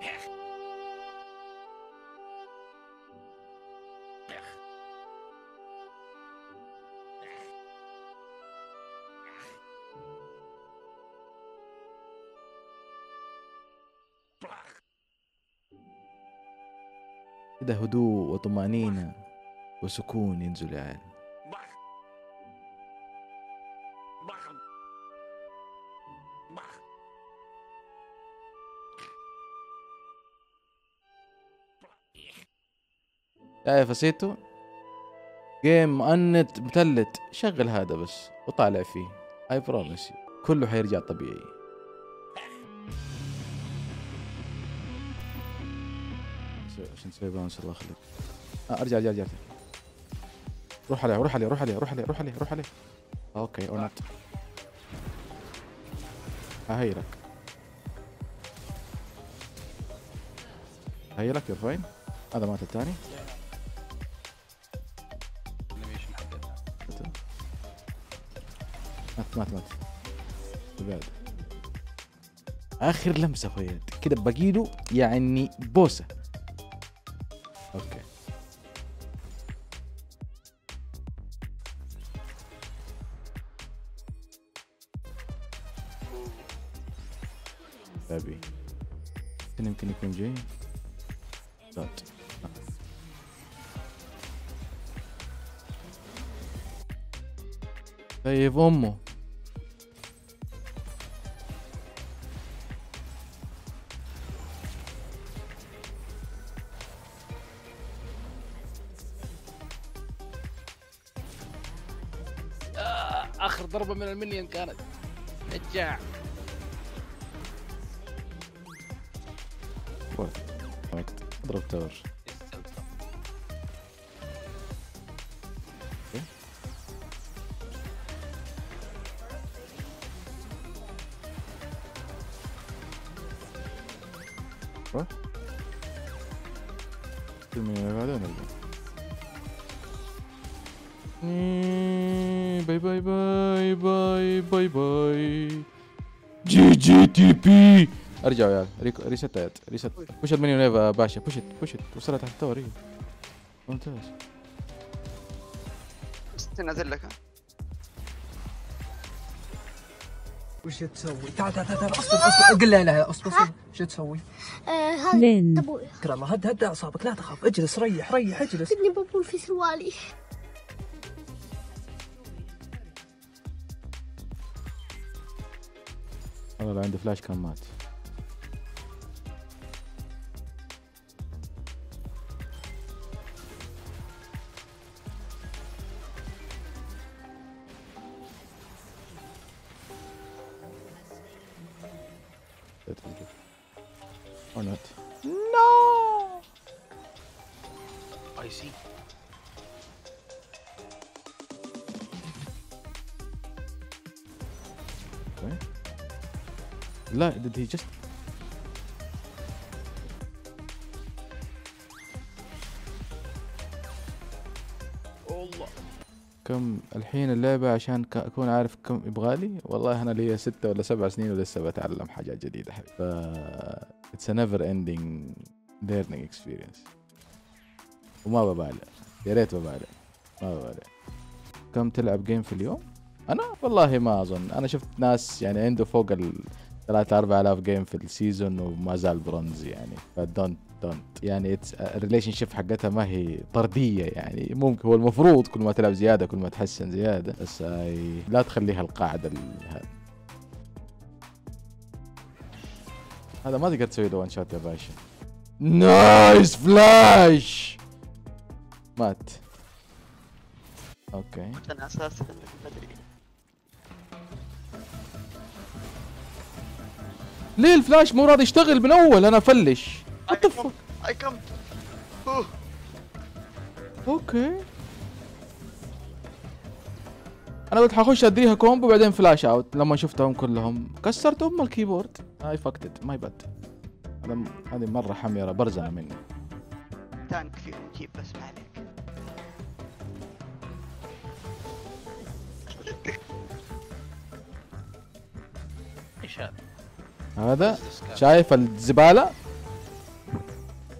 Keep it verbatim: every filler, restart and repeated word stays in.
كده هدوء وطمأنينة وسكون ينزل يا عيال. يا فسيتو جيم مؤنت متلت، شغل هذا بس وطالع فيه، اي بروميس كله حيرجع طبيعي. عشان نسوي باونس الله يخليك. آه ارجع ارجع ارجع روح عليه روح عليه روح عليه روح عليه روح عليه روح عليه. اوكي او نوت. ههيلك ههيلك يور فاين. هذا مات الثاني. مات مات مات بعد اخر لمسه خويا كده بقيله يعني بوسه. اوكي ابي يمكن يكون جاي دات. طيب امه اخر ضربه من المنيون كانت رجع. اضرب تاور. روح من بعدين باي باي باي باي باي باي جي جي تي بي. ارجعوا يا ريكو ريست يا ريست. بوش المنيو يا باشا بوشت بوشت وصلت تحت التور. ممتاز. نازل لك. وش تسوي؟ تعال تعال تعال اصبر اصبر قل لا اله اصبر اصبر. وش تسوي؟ هذا ابوي. ترى الله هد هد اعصابك لا تخاف اجلس ريح ريح اجلس. بدي بابول في سروالي. والله عندي فلاش كان مات. Or not. No! I see. Okay. لا did he just والله كم الحين اللعبة عشان أكون عارف كم يبغالي. والله أنا لي ستة ولا سبع سنين ولسه بتعلم حاجات جديدة. ف it's a never ending learning experience. وما ببالغ، يا ريت ببالغ، ما ببالغ. كم تلعب جيم في اليوم؟ أنا والله ما أظن. أنا شفت ناس يعني عنده فوق ال ثلاثة أربعة آلاف جيم في السيزون وما زال برونز يعني. فدونت دونت يعني الريليشن شيب حقتها ما هي طرديه يعني. ممكن هو المفروض كل ما تلعب زياده كل ما تحسن زياده، بس هاي لا تخليها القاعده. هذا هذا ما تقدر تسوي له وان شوت يا باشا. نايس فلاش. مات. اوكي انا اساسا بدري. ليه الفلاش مو راضي يشتغل من اول؟ انا افلش. اي كم. اوكي انا قلت حخش اديها كومبو بعدين فلاش اوت. لما شفتهم كلهم كسرت ام الكيبورد. اي فكتت ماي باد. هذه مره حميره برزنه مني. تانك فيهم جيب بس ما عليك. ايش هذا؟ هذا شايف الزباله